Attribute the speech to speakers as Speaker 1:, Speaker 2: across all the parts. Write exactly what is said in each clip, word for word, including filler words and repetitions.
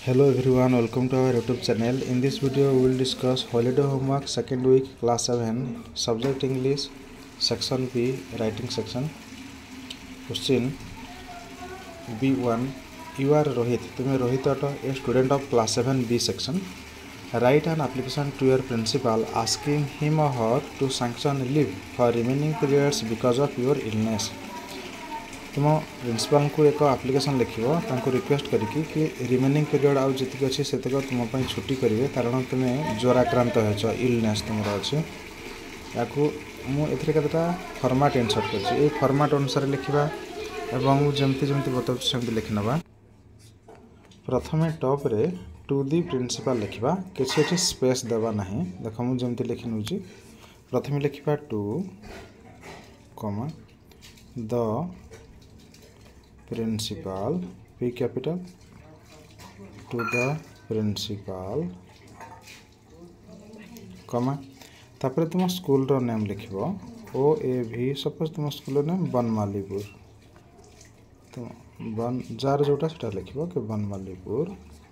Speaker 1: Hello everyone, welcome to our YouTube channel. In this video we will discuss holiday homework second week class seven subject English section B writing section. Question B one. You are Rohit. तुम Rohit at a student of class seven B section. Write an application to your principal asking him or her to sanction leave for remaining periods because of your illness. तुम principal को एक application लिख request करके कि remaining period आउ जी अच्छी से तुम छुट्टी करेंगे कारण तुम्हें ज्वर आक्रांत हो इलनेस तुम अच्छे या मुझे केतटा फर्माट इनसर्ट कर फर्माट अनुसार लिखा और जमती जमती बताऊँ लिखि ना प्रथम टॉप रे टू दी प्रिंसिपल लिखा किसी अच्छी स्पेस देवा ना देख मुझे जमती लिखि नौ प्रथम लिखा to comma the principal P capital to the principal comma तापर तुम स्कूल रो नेम लिखिबो O A V सपोज तुम स्कूल नेम बनमालीपुर तो बन जार जोटा सेटा लिखिबो कि बनमालीपुर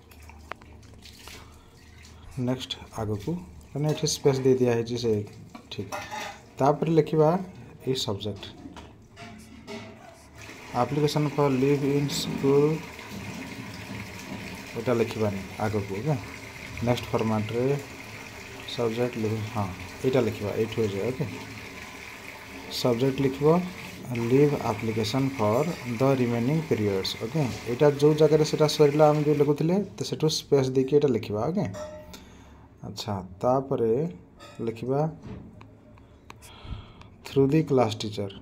Speaker 1: नेक्स्ट आगो को माने एठी स्पेस दे दिया है जी से ठीक तापर लिखिबा ए subject application for leave in school एटा लिखबानी आगो को ओके नेक्स्ट फॉर्मेट रे सब्जेक्ट लिव हाँ एटा लिखबा एठ हो जाए ओके सब्जेक्ट लिखबो leave application for the remaining periods okay एटा जो जगह रे सेटा सरिला हम जो लिखुथिले तो सेटू स्पेस दे के एटा लिखबा ओके अच्छा तापरे लिखबा थ्रू द क्लास टीचर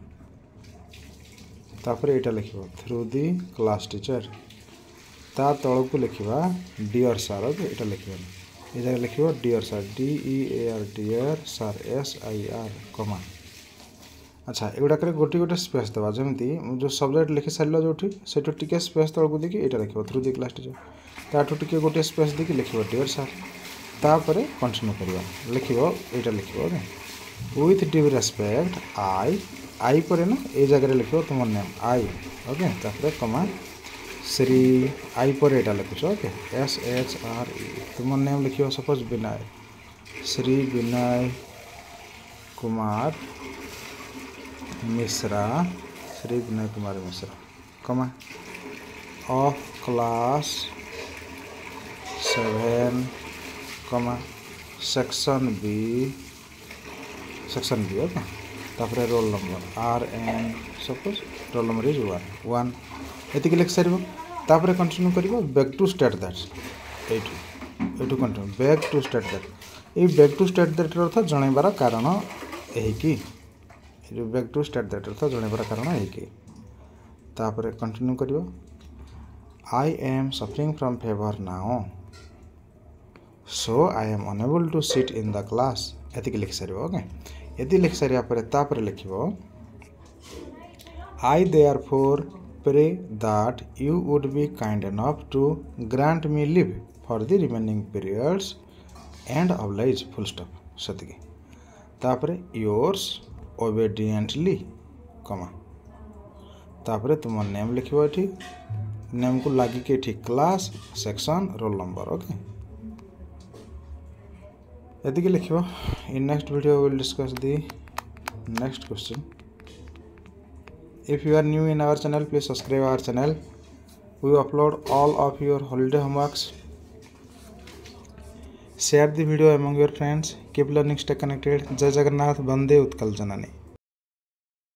Speaker 1: तापर एटा लिखिबा थ्रू दी क्लास टीचर ता तळ को लिखिबा डियर सर ओके एटा लिखिबा ए जगह लिखिबा dear sir D E A R dear sir S I R comma अच्छा एगुडा करे गोटी गोटे स्पेस देबा जेमती जो सब्जेक्ट लिखि सारलो जोठी सेटो टिके स्पेस तळ को देखि एटा लिखिबा थ्रू दी क्लास टीचर ताठो टिके गोटे स्पेस देखि लिखिबा डियर सर तापरे कंटिन्यू करबा लिखिबा एटा लिखिबा okay with due respect I I पर ना ये जगह लिखो तुम नेम आई ओके तापर कमा श्री आई पर एटा लिखुछ okay S H R E तुम नेम लिखो suppose Vinay Shri Vinay Kumar Mishra Shri Vinay Kumar Mishra comma of class seven comma section B section B okay तापर roll number R N suppose roll number is one one ये लिख सार तापर कंटिन्यू कर बैक टू स्टेट दैट एठू एठू continue back to state that ये back to state that अर्थ जनइबार कारण यही जो बैक टू स्टेट दैट अर्थ जनइबार कारण यही तापर कंटिन्यू कर I am suffering from fever now so I am unable to sit in the class ये लिख सार ओके यदि लिख सारिया पर तापर लिखिबो I therefore pray that you would be kind enough to grant me leave for the remaining periods and oblige full stop सतकी तापर योर्स ओबेडिएंटली कमा तापर तुम नेम लिखिबो एठी नेम को लागी के ठीक class section roll number okay यदि लिखो in next video we will discuss the next question. If you are new in our channel, please subscribe our channel. We upload all of your holiday homeworks. Share the video among your friends. Keep learning, stay connected. Jai Jagannath, Bande Utkal Janani.